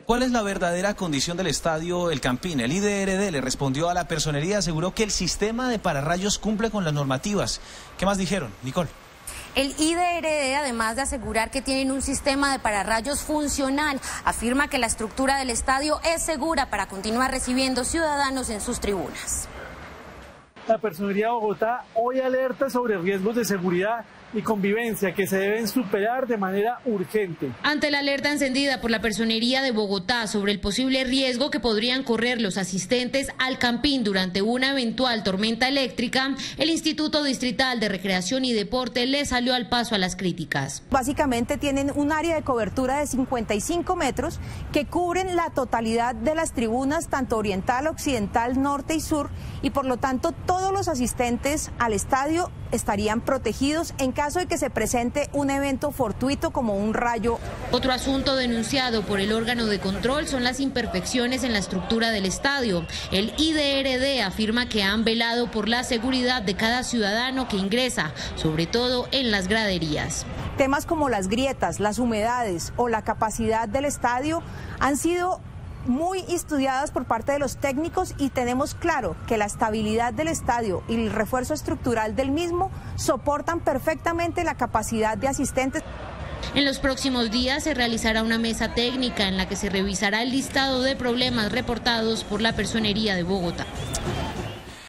¿Cuál es la verdadera condición del estadio El Campín? El IDRD le respondió a la personería, aseguró que el sistema de pararrayos cumple con las normativas. ¿Qué más dijeron, Nicole? El IDRD, además de asegurar que tienen un sistema de pararrayos funcional, afirma que la estructura del estadio es segura para continuar recibiendo ciudadanos en sus tribunas. La Personería de Bogotá hoy alerta sobre riesgos de seguridad y convivencia que se deben superar de manera urgente. Ante la alerta encendida por la Personería de Bogotá sobre el posible riesgo que podrían correr los asistentes al Campín durante una eventual tormenta eléctrica, el Instituto Distrital de Recreación y Deporte le salió al paso a las críticas. Básicamente tienen un área de cobertura de 55 metros que cubren la totalidad de las tribunas, tanto oriental, occidental, norte y sur, y por lo tanto todos los asistentes al estadio estarían protegidos en caso de que se presente un evento fortuito como un rayo. Otro asunto denunciado por el órgano de control son las imperfecciones en la estructura del estadio. El IDRD afirma que han velado por la seguridad de cada ciudadano que ingresa, sobre todo en las graderías. Temas como las grietas, las humedades o la capacidad del estadio han sido muy estudiadas por parte de los técnicos y tenemos claro que la estabilidad del estadio y el refuerzo estructural del mismo soportan perfectamente la capacidad de asistentes. En los próximos días se realizará una mesa técnica en la que se revisará el listado de problemas reportados por la Personería de Bogotá.